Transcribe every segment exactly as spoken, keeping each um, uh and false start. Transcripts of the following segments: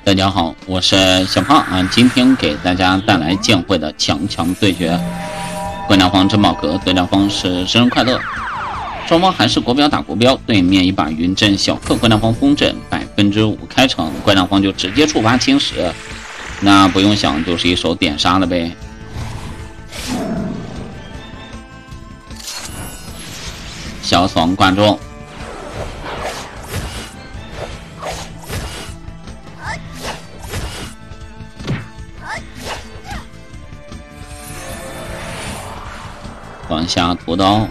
大家好，我是小胖啊，今天给大家带来剑会的强强对决。关鸟方珍宝阁对战方是生日快乐，双方还是国标打国标，对面一把云阵小克，关鸟方风阵百分之五开城，关鸟方就直接触发侵蚀，那不用想就是一手点杀了呗。小死亡挂中。往下屠刀，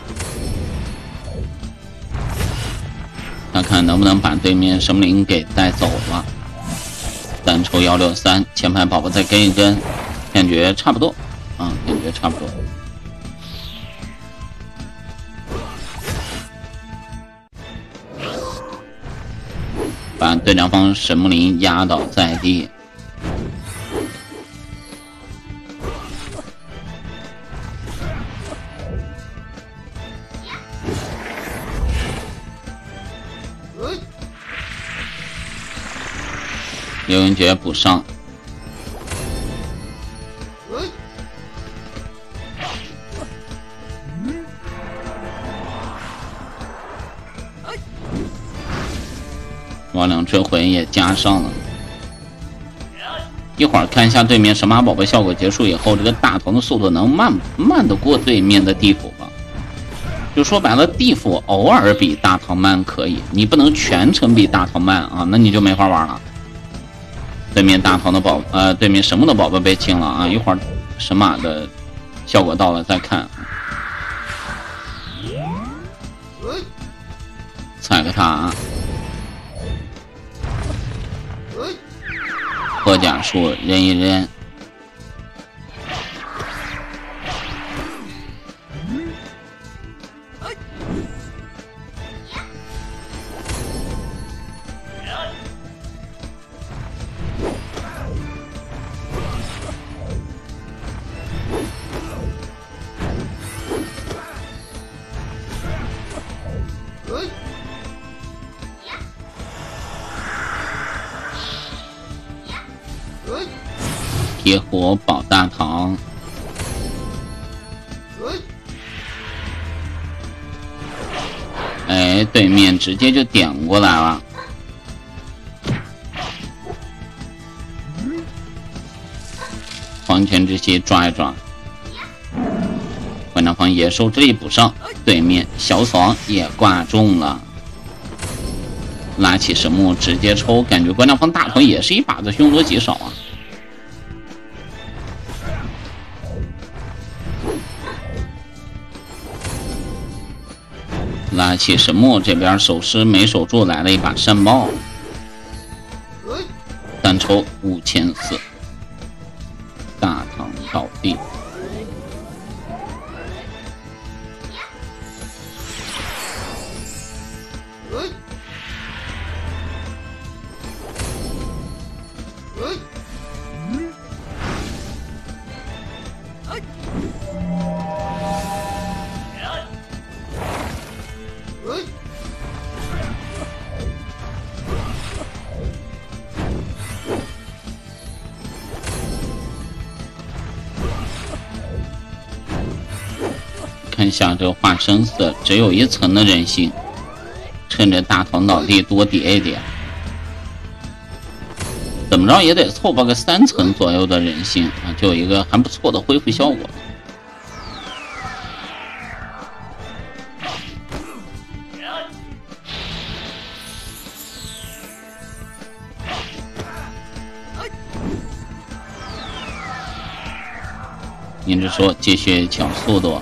看看能不能把对面神灵给带走了。单抽幺六三，前排宝宝再跟一跟，感觉差不多啊，感觉差不多。把对战方神木林压倒在地。流云诀补上，瓦两追魂也加上了。一会儿看一下对面神马宝贝效果结束以后，这个大头的速度能慢慢得过对面的地府吗？就说白了，地府偶尔比大唐慢可以，你不能全程比大唐慢啊，那你就没法玩了。对面大唐的宝呃，对面神木的宝贝被清了啊！一会儿神马的效果到了再看。踩个塔，破甲术扔一扔。铁火保大唐，哎，对面直接就点过来了。黄泉之息抓一抓，关鸟方野兽之力补上，对面小死亡也挂中了。拉起神木直接抽，感觉关鸟方大团也是一把子凶多吉少啊。拉起神木这边守尸没守住，来了一把山豹，单抽五千四，大唐倒地。看一下这个化身寺只有一层的人性，趁着大唐倒地多叠一叠，怎么着也得凑吧个三层左右的人性啊，就有一个还不错的恢复效果。您这说继续抢速度。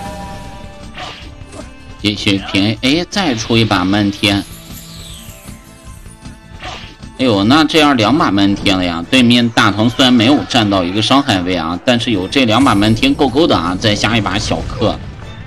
继续平 A， 再出一把漫天， 哎呦，那这样两把闷天了呀！对面大唐虽然没有占到一个伤害位啊，但是有这两把闷天够够的啊！再下一把小克，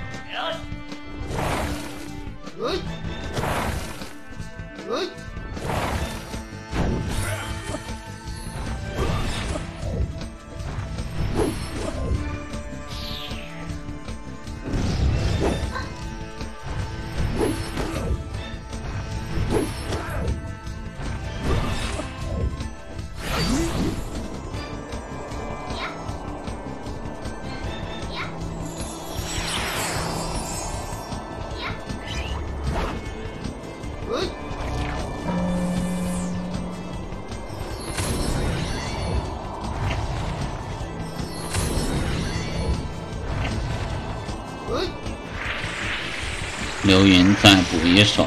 流云再补一手。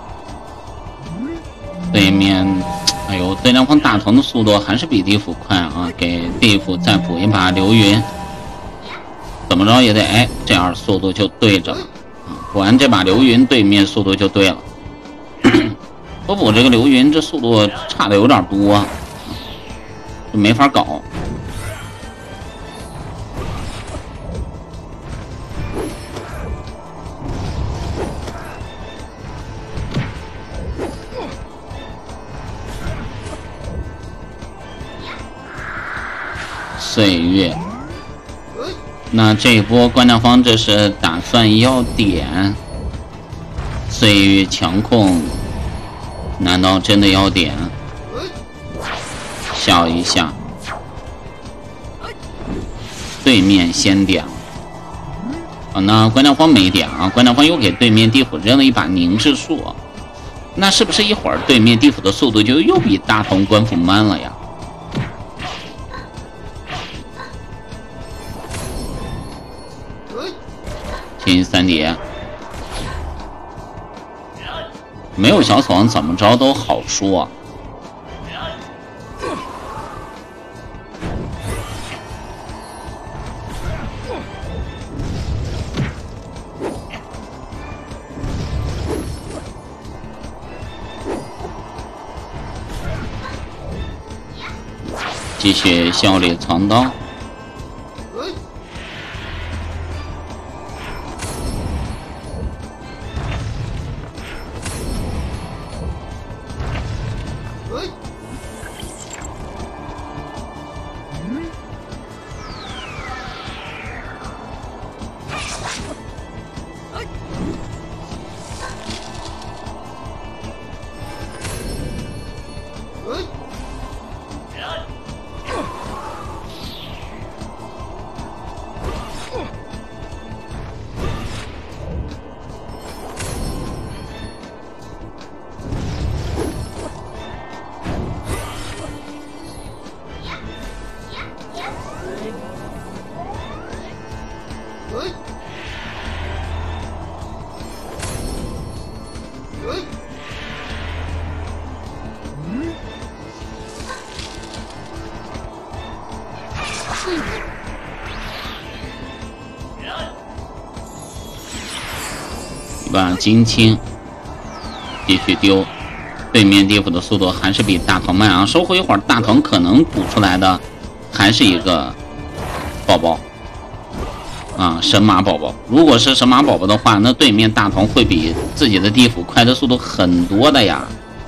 对面，哎呦，对方大唐的速度还是比地府快啊！给地府再补一把流云，怎么着也得哎，这样速度就对着了啊！补完这把流云，对面速度就对了。我补这个流云，这速度差的有点多，就没法搞。岁月，那这一波观战方这是打算要点岁月强控，难道真的要点？笑一下，对面先点了。啊，那观战方没点啊，观战方又给对面地府扔了一把凝滞术，那是不是一会儿对面地府的速度就又比大同官府慢了呀？进三叠，没有小草怎么着都好说。继续笑里藏刀。一把金青，继续丢。对面地府的速度还是比大唐慢啊！收回一会儿，大唐可能补出来的还是一个宝宝啊，神马宝宝。如果是神马宝宝的话，那对面大唐会比自己的地府快的速度很多的呀。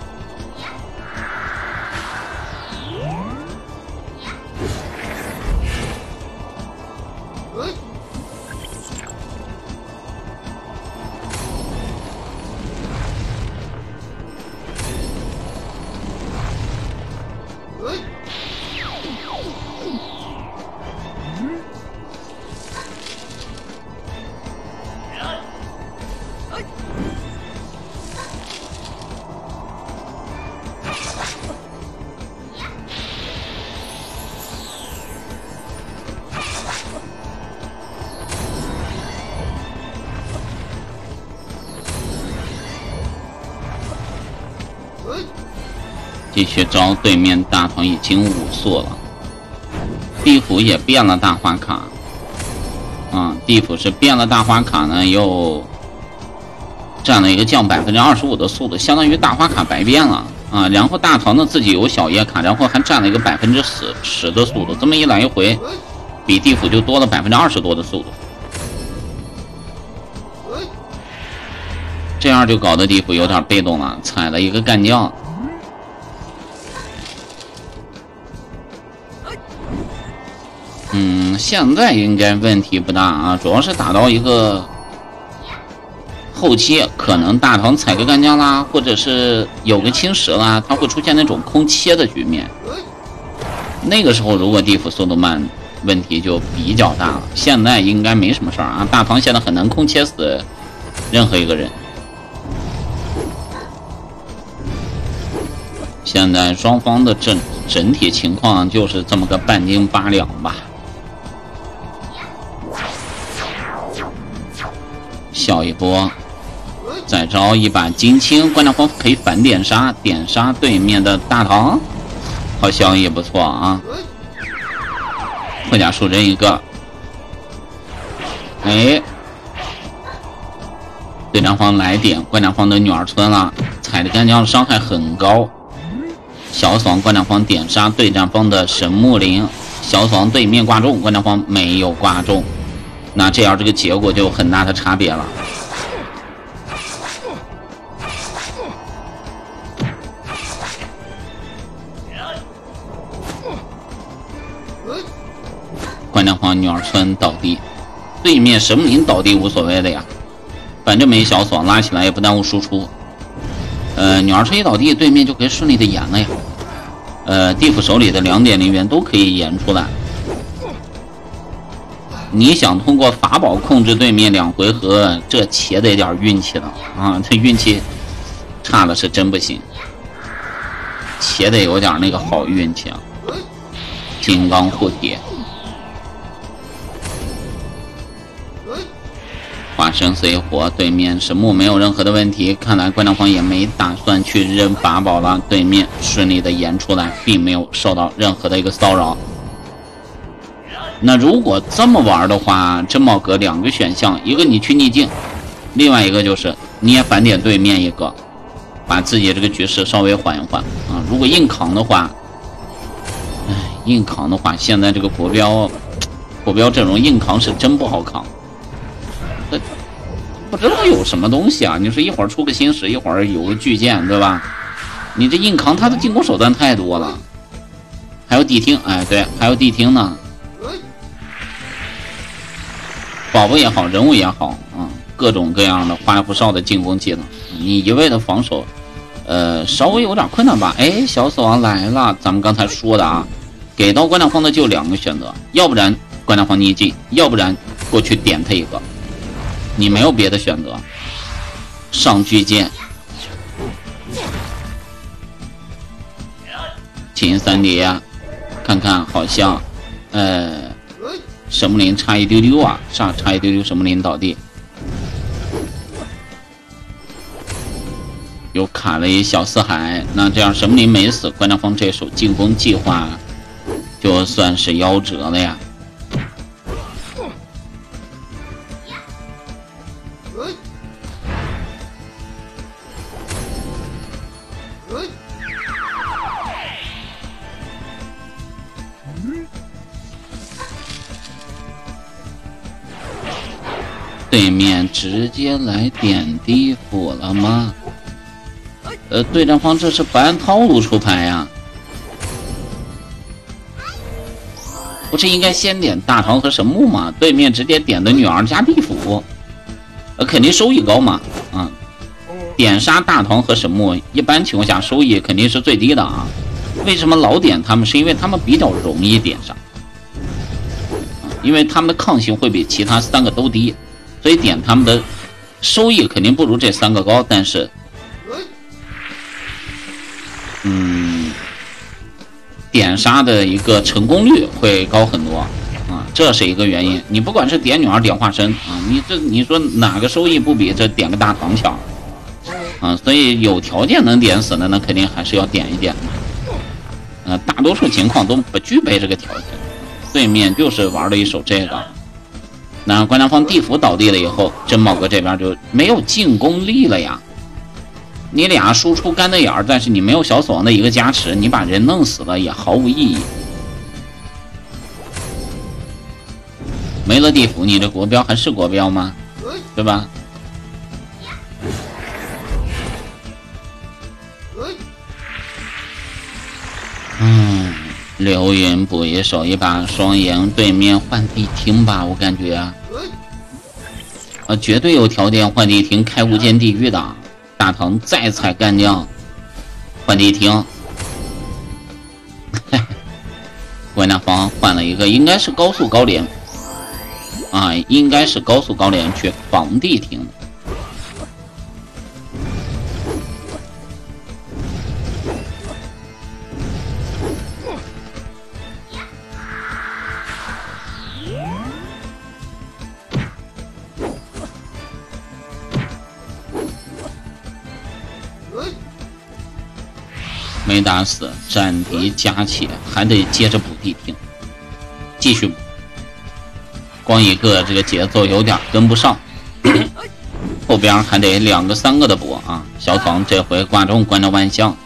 继续招，对面大唐已经五速了，地府也变了大花卡，啊，地府是变了大花卡呢，又占了一个降百分之二十五的速度，相当于大花卡白变了啊，然后大唐呢自己有小叶卡，然后还占了一个百分之十十的速度，这么一来一回，比地府就多了百分之二十多的速度。这样就搞得地府有点被动了，踩了一个干将。嗯，现在应该问题不大啊，主要是打到一个后期，可能大唐踩个干将啦，或者是有个侵蚀啦，它会出现那种空切的局面。那个时候如果地府速度慢，问题就比较大了。现在应该没什么事儿啊，大唐现在很难空切死任何一个人。现在双方的整整体情况就是这么个半斤八两吧。笑一波，再招一把金青，关将锋可以反点杀，点杀对面的大唐，好像也不错啊。破甲树人一个，哎，对战方来点关将锋的女儿村了，踩的干将伤害很高。小爽关将锋点杀对战方的神木林，小爽对面挂中，关将锋没有挂中。那这样这个结果就有很大的差别了。关将锋女儿村倒地，对面神木林倒地无所谓的呀，反正没小爽拉起来也不耽误输出。呃，女儿村一倒地，对面就可以顺利的延了呀。呃，地府手里的两点零元都可以延出来。你想通过法宝控制对面两回合，这且得点运气了啊！这运气差的是真不行，且得有点那个好运气啊！金刚护体，化身随火，对面神木没有任何的问题，看来关将锋也没打算去扔法宝了，对面顺利的演出来，并没有受到任何的一个骚扰。那如果这么玩的话，珍宝阁两个选项，一个你去逆境，另外一个就是你也反点对面一个，把自己这个局势稍微缓一缓啊。如果硬扛的话，哎，硬扛的话，现在这个国标国标阵容硬扛是真不好扛。这不知道有什么东西啊？你说一会儿出个星矢，一会儿有个巨剑，对吧？你这硬扛，他的进攻手段太多了，还有地听，哎，对，还有地听呢。宝宝也好，人物也好啊，各种各样的花里胡哨的进攻技能，你一味的防守，呃，稍微有点困难吧？哎，小死亡来了，咱们刚才说的啊，给到关将锋的就两个选择，要不然关将锋逆境，要不然过去点他一个，你没有别的选择。上巨剑，秦三叠，看看好像，呃。神木林差一丢丢啊，差差一丢丢，神木林倒地，又卡了一小四海。那这样神木林没死，关将锋这手进攻计划就算是夭折了呀。对面直接来点地府了吗？呃，对战方这是不按套路出牌呀、啊，不是应该先点大唐和神木吗？对面直接点的女儿加地府，呃，肯定收益高嘛，啊，点杀大唐和神木，一般情况下收益肯定是最低的啊。为什么老点他们？是因为他们比较容易点杀，因为他们的抗性会比其他三个都低。所以点他们的收益肯定不如这三个高，但是，嗯，点杀的一个成功率会高很多啊，这是一个原因。你不管是点女儿点化身啊，你这你说哪个收益不比这点个大唐强啊？所以有条件能点死的，那肯定还是要点一点的。呃，大多数情况都不具备这个条件，对面就是玩了一手这个。那关将锋地府倒地了以后，珍宝阁这边就没有进攻力了呀。 你俩输出干的眼儿，但是你没有小死亡的一个加持，你把人弄死了也毫无意义。没了地府，你这国标还是国标吗？对吧？嗯，流云补一手一把双赢，对面换地听吧，我感觉啊，啊，绝对有条件换地听开无间地狱的。大唐再踩干将，换地听。关大方换了一个，应该是高速高连啊，应该是高速高连去防地听的。没打死，战敌加起，还得接着补地听，继续补。光一个这个节奏有点跟不上，后边还得两个三个的补啊！小爽这回挂中关着万象，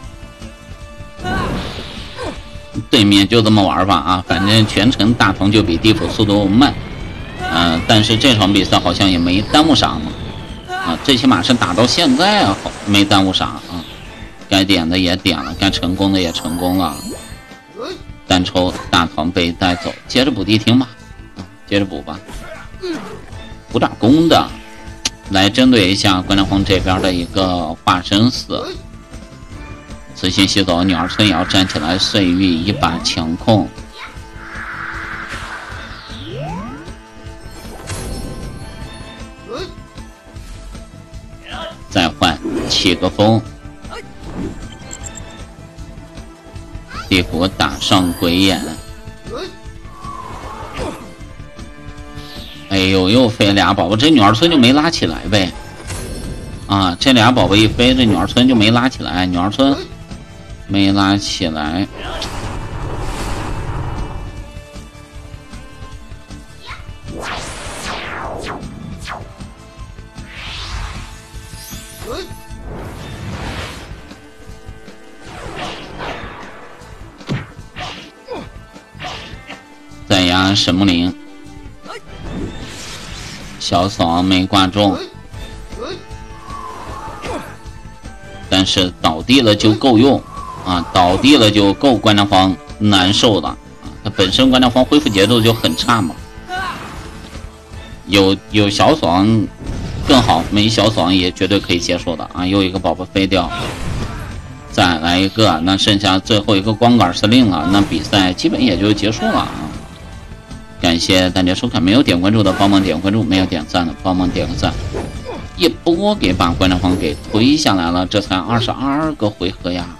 对面就这么玩吧啊！反正全程大同就比地府速度慢，嗯、呃，但是这场比赛好像也没耽误啥嘛，啊，最起码是打到现在啊，没耽误啥啊。该点的也点了，该成功的也成功了。单抽大唐被带走，接着补地听吧，啊，接着补吧，补点攻的，来针对一下关张荒这边的一个化身死。此信吸走，女儿村也要站起来，碎玉一把强控。再换起个风。地府打上鬼眼，哎呦，又飞俩宝宝，这女儿村就没拉起来呗？啊，这俩宝宝一飞，这女儿村就没拉起来，女儿村没拉起来。再压神木林，小爽没挂中，但是倒地了就够用啊，倒地了就够关张荒难受的啊。他本身关张荒恢复节奏就很差嘛，有有小爽更好，没小爽也绝对可以接受的啊。又一个宝宝飞掉，再来一个，那剩下最后一个光杆司令了，那比赛基本也就结束了啊。感谢大家收看，没有点关注的帮忙点关注，没有点赞的帮忙点个赞。一波给把关张荒给推下来了，这才二十二个回合呀。